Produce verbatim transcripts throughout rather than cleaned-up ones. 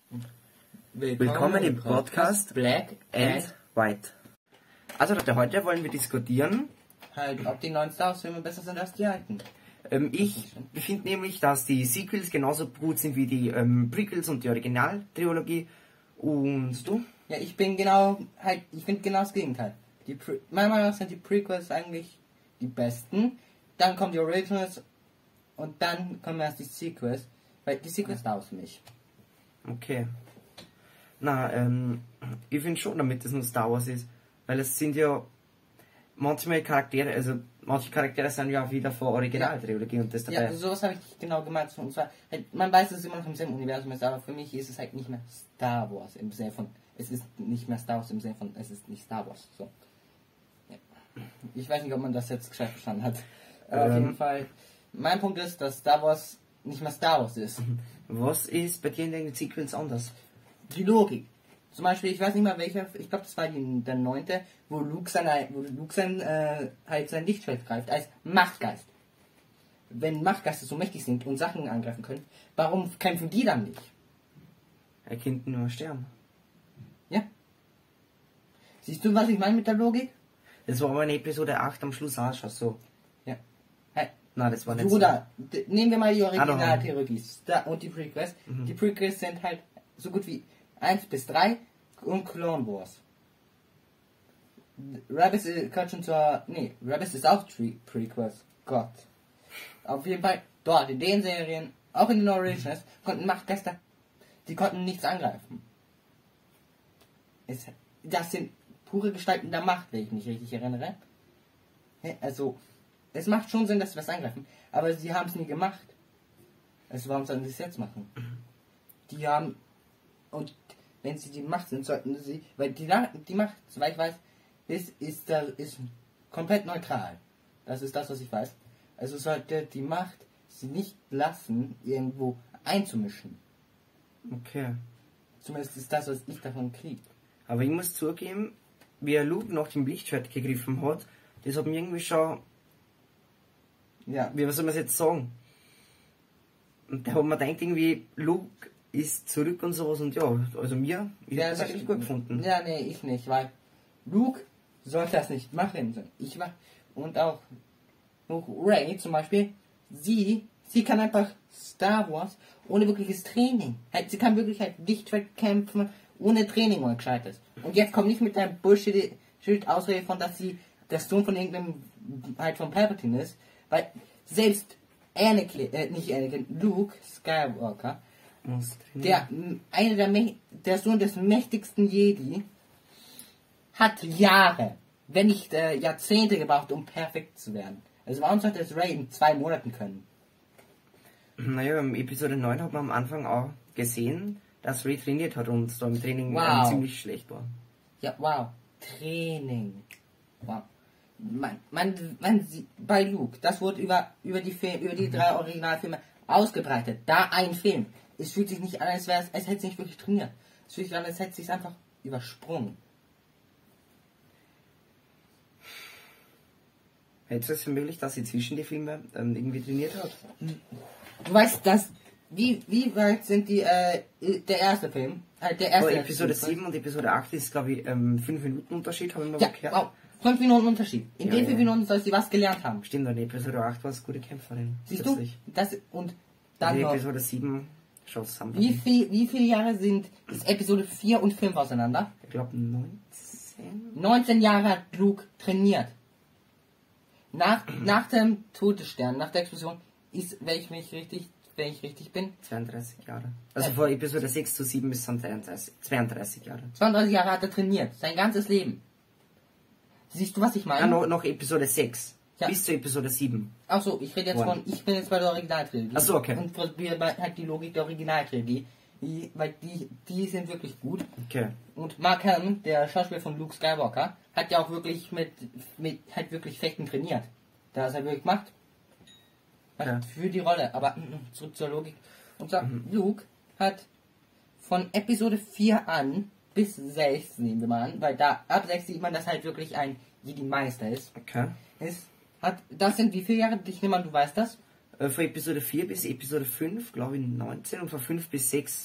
Willkommen, Willkommen im Podcast Black and White. Also Leute, heute wollen wir diskutieren, halt, ob die neuen Star Wars Filme besser sind als die alten. Ähm, ich finde nämlich, dass die Sequels genauso gut sind wie die ähm, Prequels und die Originaltrilogie. Und du? Ja, ich bin genau, halt, ich finde genau das Gegenteil. Die Pre meiner Meinung nach sind die Prequels eigentlich die besten. Dann kommen die Originals und dann kommen erst die Sequels. Weil die Sequels dauern für mich. Okay. Na, ähm, ich finde schon, damit es nur Star Wars ist. Weil es sind ja manchmal Charaktere, also manche Charaktere sind ja auch wieder vor Originaltrilogie ja. und das dabei. Ja, sowas habe ich nicht genau gemeint. Und zwar, halt, man weiß, dass es immer noch im selben Universum ist, aber für mich ist es halt nicht mehr Star Wars im Sinne von, es ist nicht mehr Star Wars im Sinne von, es ist nicht Star Wars. So. Ja. Ich weiß nicht, ob man das jetzt gescheit verstanden hat. Ähm, auf jeden Fall, mein Punkt ist, dass Star Wars nicht mehr Star Wars ist. Was ist bei dir in den Sequels anders? Die Logik. Zum Beispiel, ich weiß nicht mal welcher, ich glaube das war die, der neunte, wo Luke sein, wo Luke sein, äh, halt sein Lichtschwert greift, als Machtgeist. Wenn Machtgeister so mächtig sind und Sachen angreifen können, warum kämpfen die dann nicht? Er kennt nur sterben. Ja. Siehst du, was ich meine mit der Logik? Das war aber in Episode acht am Schluss auch schon so. Ja. Hey. Nein, das war nicht Oder, so. Nehmen wir mal die Originaltheorie Originaltheorie und die Prequels. Mhm. Die Prequels sind halt so gut wie eins bis drei und Clone Wars. Rebels gehört schon zur... Nee, Rebels ist auch Pre Prequels. Gott. Auf jeden Fall, dort in den Serien, auch in den Originals, konnten Machtgeister, die konnten nichts angreifen. Es, das sind pure Gestalten der Macht, wenn ich mich richtig erinnere. Also, es macht schon Sinn, dass sie was angreifen, aber sie haben es nie gemacht. Also warum sollen sie es jetzt machen? Die haben... Und wenn sie die Macht sind, sollten sie... Weil die, die Macht, soweit ich weiß, ist, ist, ist komplett neutral. Das ist das, was ich weiß. Also sollte die Macht sie nicht lassen, irgendwo einzumischen. Okay. Zumindest ist das, was ich davon kriege. Aber ich muss zugeben, wie er Luke nach dem Lichtschwert gegriffen hat, das hat mir irgendwie schon... Ja, wie soll man es jetzt sagen? Und da hat man gedacht, irgendwie, Luke ist zurück und sowas und ja, also mir, ich ja, habe das eigentlich gut gefunden. Ja, nee, ich nicht, weil Luke sollte das nicht machen. Ich war, und auch Rey zum Beispiel, sie, sie kann einfach Star Wars ohne wirkliches Training. Halt, sie kann wirklich halt Lichtschwert kämpfen, ohne Training und gescheites. Und jetzt kommt nicht mit der Bullshit-Ausrede von, dass sie der Sohn von irgendeinem, halt von Palpatine ist, weil selbst Anakin, äh, nicht Anakin, Luke Skywalker, der, einer der, der Sohn des mächtigsten Jedi, hat Jahre, wenn nicht äh, Jahrzehnte gebraucht, um perfekt zu werden. Also warum sollte es Rey in zwei Monaten können? Naja, im Episode neun hat man am Anfang auch gesehen, dass Rey trainiert hat und so im Training wow. ähm, ziemlich schlecht war. Ja, wow. Training. Wow. Man, man, man, bei Luke, das wurde über, über die Film, über die drei Originalfilme ausgebreitet. Da ein Film. Es fühlt sich nicht an, als wäre es, als hätte es nicht wirklich trainiert. Es fühlt sich an, als hätte es sich einfach übersprungen. Jetzt ist es möglich, dass sie zwischen die Filme ähm, irgendwie trainiert hat. Du weißt, dass wie wie weit sind die äh, der erste Film? Äh, der erste. Aber Episode sieben und Episode acht ist, glaube ich, ähm, fünf Minuten Unterschied, haben wir mal ja, gehört. Wow. fünf Minuten Unterschied. In ja, den ja. fünf Minuten soll sie was gelernt haben. Stimmt, in Episode acht war es gute Kämpferin. Siehst du? Das, und dann in noch, Episode sieben schaut es zusammen. Wie, viel, wie viele Jahre sind ist Episode vier und fünf auseinander? Ich glaube neunzehn. neunzehn Jahre hat Luke trainiert. Nach, nach dem Todesstern, nach der Explosion, ist, wenn ich mich richtig, wenn ich richtig bin, zweiunddreißig Jahre. Also äh, von Episode sechs zu sieben bis zum dreiunddreißig, zweiunddreißig Jahre. zweiunddreißig Jahre hat er trainiert, sein ganzes Leben. Siehst du, was ich meine? Ja, noch, noch Episode sechs. Ja. Bis zu Episode sieben. Ach so, ich rede jetzt One. von, ich bin jetzt bei der Originaltrilogie. Ach so, okay. Und probiere halt die Logik der Originaltrilogie. Die, weil die, die sind wirklich gut. Okay. Und Mark Hamill, der Schauspieler von Luke Skywalker, hat ja auch wirklich mit, mit halt wirklich Fechten trainiert. Da ist er wirklich gemacht. Ja. Für die Rolle. Aber zurück zur Logik. Und zwar, mhm. Luke hat von Episode vier an bis sechs, nehmen wir mal an, weil da ab sechs sieht man, dass halt wirklich ein Jedi-Meister ist. Okay. Ist, hat, das sind wie viele Jahre? Ich nehme an, du weißt das? Äh, von Episode vier bis Episode fünf, glaube ich, neunzehn und von fünf bis sechs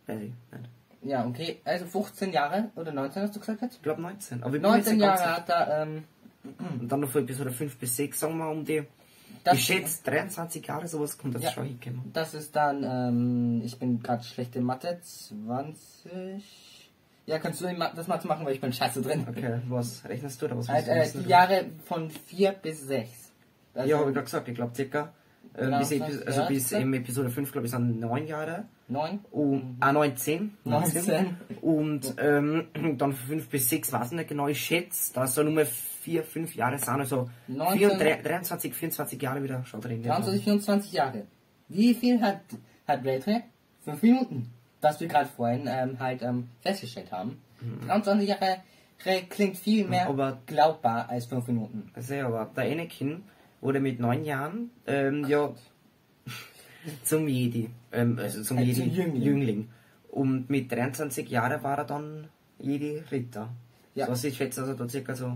Weiß ich nicht. Ja, okay. Also fünfzehn Jahre oder neunzehn hast du gesagt jetzt? Ich glaube neunzehn. Aber ich bin mir neunzehn jetzt nicht ganz Jahre hat er, ähm, sicher. Und dann noch von Episode fünf bis sechs, sagen wir um die. Das- ich schätze dreiundzwanzig Jahre, sowas kommt das Ja. schon hinkommen. das ist dann, ähm, ich bin gerade schlecht in Mathe, zwanzig. Ja, kannst du das mal machen, weil ich bin scheiße drin. Okay, was rechnest du da? Was Halt, willst du äh, wissen? die Jahre von vier bis sechs. Also Ja, habe ich gerade gesagt, ich glaube circa. Äh, Genau, bis, Epi- also ja, bis ja. eben Episode fünf, glaube ich, sind neun Jahre. neun. Um, ah, neunzehn. neunzehn. Und ähm, dann von fünf bis sechs, weiß ich nicht genau, ich schätze, dass so nur vier, fünf Jahre sind, also neunzehn. dreiundzwanzig, vierundzwanzig Jahre wieder schon drin. Ja. dreiundzwanzig, vierundzwanzig Jahre. Wie viel hat, hat Blade? Fünf Minuten. Was wir gerade vorhin ähm, halt ähm, festgestellt haben. dreiundzwanzig Jahre klingt viel mehr Aber- glaubbar als fünf Minuten. Also ja, aber der Anakin wurde mit neun Jahren ähm, ja zum Jedi, ähm, also zum Äh, Jedi zum Jüngling. Jüngling. Und mit dreiundzwanzig Jahren war er dann Jedi Ritter. Ja. So, also ich schätze, dass er da circa so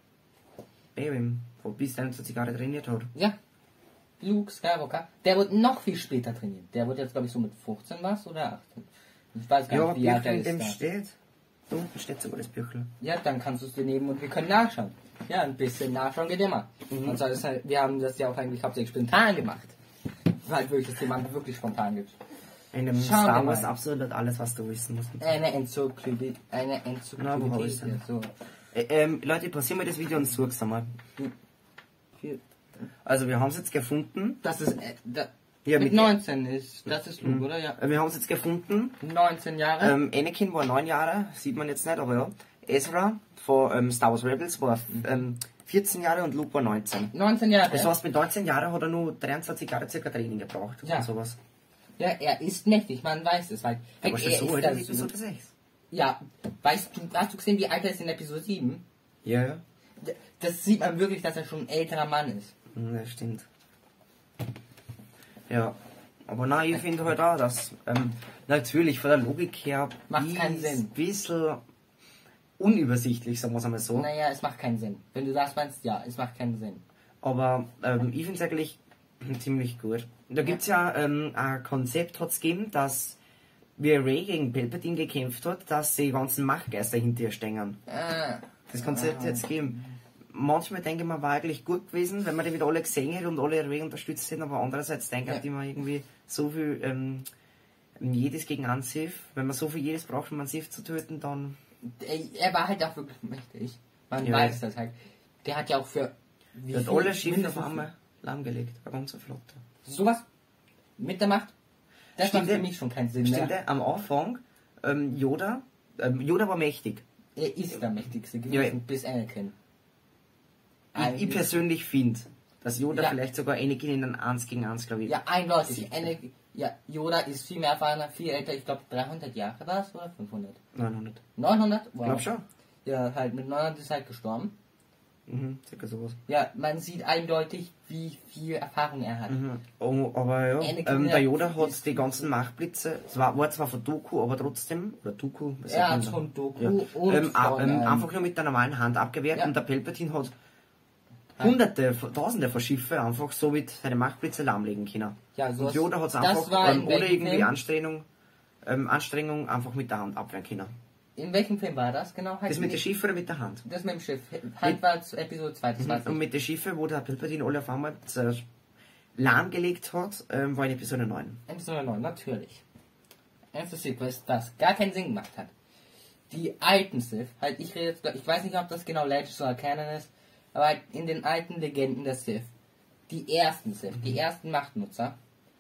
eben bis dreiundzwanzig Jahre trainiert hat. Ja. Luke Skywalker, der wurde noch viel später trainiert. Der wurde jetzt, glaube ich, so mit fünfzehn was oder achtzehn. Ich weiß gar Ja, nicht, wie alt Büchel er in dem ist. Da. steht. Da unten steht sogar das Büchel. Ja, dann kannst du es dir nehmen und wir können nachschauen. Ja, ein bisschen nachschauen geht immer. Mhm. Und zwar ist halt, wir haben das ja auch eigentlich hauptsächlich spontan gemacht. Weil wirklich das Thema wirklich spontan gibt. In dem Schauen wir Star Wars mal. absolut alles, was du wissen musst. Eine Enzyklopädie. Eine Na, wo hab ich's Enzyklopädie. denn? So. Äh, ähm, Leute, pausieren wir das Video und such's einmal. Viel- Also wir haben es jetzt gefunden. Das ist, äh, da, Ja, mit mit- neunzehn ist, das ist Luke, Mhm. oder? Ja. Äh, Wir haben es jetzt gefunden. neunzehn Jahre. Ähm, Anakin war neun Jahre, sieht man jetzt nicht, aber ja. Ezra von ähm, Star Wars Rebels war ähm, vierzehn Jahre und Luke war neunzehn. neunzehn Jahre. Das heißt, mit neunzehn Jahren hat er nur dreiundzwanzig Jahre circa Training gebraucht. Ja. Und sowas. Ja, er ist mächtig, man weiß es halt. Aber er schon so ist alt der in Episode Super- sechs. Ja, weißt du, hast du gesehen, wie alt er ist in Episode sieben? Ja, ja. D- Das sieht man wirklich, dass er schon ein älterer Mann ist. Hm, das stimmt. Ja. Aber nein, ich finde halt auch, dass ähm, natürlich von der Logik her Macht keinen ist Sinn. ein bisschen unübersichtlich, sagen wir es einmal so. Naja, es macht keinen Sinn. Wenn du das meinst, ja, es macht keinen Sinn. Aber ähm, ich finde es eigentlich ziemlich gut. Da gibt es ja ähm, ein Konzept, hat's gegeben, dass wie Rey gegen Palpatine gekämpft hat, dass die ganzen Machtgeister hinter ihr stehen. Äh, Das Konzept jetzt gegeben. Manchmal denke ich mir, war eigentlich gut gewesen, wenn man die wieder alle gesehen hätte und alle Rey unterstützt hätten, aber andererseits denke ich, Ja. ja. man irgendwie so viel ähm, jedes gegen einen Sith, wenn man so viel jedes braucht, um einen Sith zu töten, dann er er war halt auch wirklich mächtig. Man Ja. weiß das halt. Der hat ja auch für... Wie der hat viel- alle Schiffe auf mindestens- einmal lahmgelegt, eine ganze Flotte. Sowas mit der Macht, das Stimmt, macht für ja. mich schon keinen Sinn Stimmt, mehr. ja, am Anfang, ähm, Yoda, ähm, Yoda war mächtig. Er ist der mächtigste gewesen, Ja. bis Anakin. Ich, ich Eigentlich- persönlich finde, dass Yoda Ja. vielleicht sogar Anakin in einem eins gegen eins, glaube ich. Ja, eindeutig. Siebte. Anakin, ja, Yoda ist viel mehr erfahrener, viel älter. Ich glaube dreihundert Jahre war es oder fünfhundert? neunhundert. neunhundert? Wow. Ich glaube schon. Ja, halt mit neunhundert ist halt gestorben. Mhm, circa sowas. Ja, man sieht eindeutig, wie viel Erfahrung er hat. Mhm. Oh, aber ja, Anakin, ähm, ja, der Yoda hat ist- die ganzen Machtblitze, es war, war zwar von Doku, aber trotzdem, oder Doku, was Er sagt hat man da? von Doku ja. und ähm, a- von, ähm, ähm, einfach nur mit der normalen Hand abgewehrt Ja. und der Palpatine hat hunderte, tausende von Schiffen einfach so mit seine Machtblitze lahmlegen können. Ja, so und was- Yoda hat es das einfach, war in ähm, oder welchem irgendwie Film? Anstrengung, ähm, Anstrengung einfach mit der Hand abwehren können. In welchem Film war das genau? Halt Das mit den nicht- Schiffen oder mit der Hand? Das mit dem Schiff. Hand war zu Episode zwei, das weiß Und ich. mit den Schiffen, wo der Palpatine alle auf einmal zer- lahmgelegt hat, ähm, war in Episode neun. Episode neun, natürlich. Erste Sequence, das gar keinen Sinn gemacht hat. Die alten Sith, halt ich rede jetzt, ich weiß nicht, ob das genau Legends oder Canon ist, aber halt in den alten Legenden der Sith, die ersten Sith, die ersten Machtnutzer,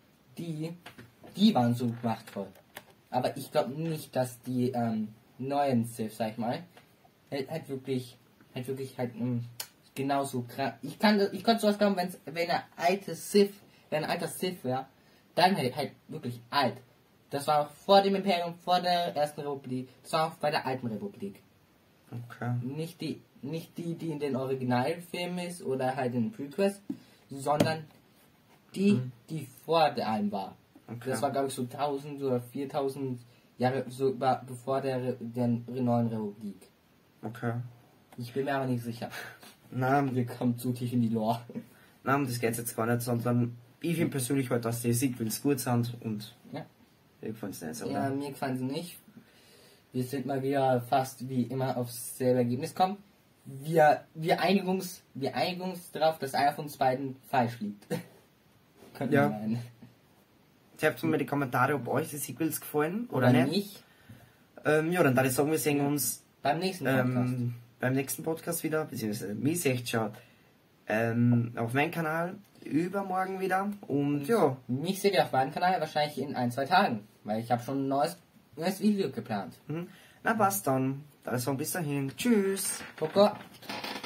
die, die waren so machtvoll. Aber ich glaube nicht, dass die ähm, neuen Sith, sag ich mal, halt, halt wirklich, halt wirklich halt ähm, genauso krass. Ich kann, ich könnte sowas glauben, wenn's, wenn er alte Sith, wenn ein alter Sith wäre, dann halt, halt wirklich alt. Das war auch vor dem Imperium, vor der ersten Republik. Das war auch bei der alten Republik. Okay. Nicht die, nicht die, die in den Originalfilmen ist oder halt in den Prequels, sondern die, Mhm. die vor der allem war. Okay. Das war, glaube ich, so tausend oder viertausend Jahre so über, bevor der, der neuen Republik. Okay. Ich bin mir aber nicht sicher. Nein, Wir kommen zu tief in die Lore. nein, um das geht jetzt gar nicht, sondern ich finde persönlich halt, dass die Sequels gut sind und Ja. Mir gefallen es nicht so, Ja, oder? mir gefallen sie nicht. Wir sind mal wieder fast wie immer aufs selbe Ergebnis kommen. Wir, wir einigen uns, wir einigen uns darauf, dass einer von uns beiden falsch liegt. Könnte Ja. sein. Schreibt mir in die Kommentare, ob euch die Sequels gefallen oder, Oder nicht. nicht. Ähm, ja, dann würde ich sagen, wir sehen uns Beim nächsten Podcast. ähm, beim nächsten Podcast wieder, beziehungsweise mich seht schon ähm, auf meinem Kanal übermorgen wieder. Und ja, Mich seht ihr auf meinem Kanal wahrscheinlich in ein, zwei Tagen, weil ich habe schon ein neues, neues Video geplant. mhm. Na passt dann. Dann sagen bis dahin. Tschüss. Coco.